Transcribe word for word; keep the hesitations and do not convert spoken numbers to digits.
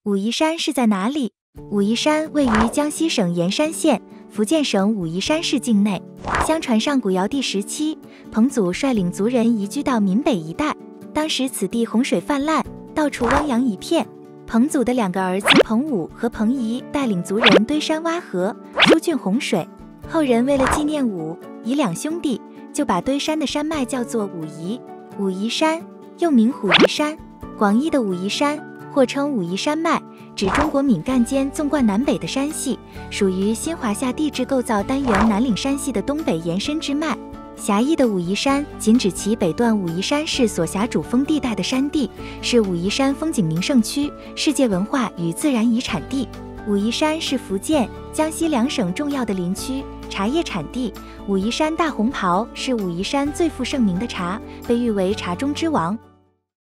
武夷山是在哪里？武夷山位于江西省盐山县、福建省武夷山市境内。相传上古尧帝时期，彭祖率领族人移居到闽北一带，当时此地洪水泛滥，到处汪洋一片。彭祖的两个儿子彭武和彭仪带领族人堆山挖河，疏浚洪水。后人为了纪念武、夷两兄弟，就把堆山的山脉叫做武夷。武夷山又名虎夷山，广义的武夷山或称武夷山脉，指中国闽赣间纵贯南北的山系，属于新华夏地质构造单元南岭山系的东北延伸支脉。狭义的武夷山仅指其北段武夷山市所辖主峰地带的山地，是武夷山风景名胜区、世界文化与自然遗产地。武夷山是福建、江西两省重要的林区，茶叶产地。武夷山大红袍是武夷山最负盛名的茶，被誉为茶中之王。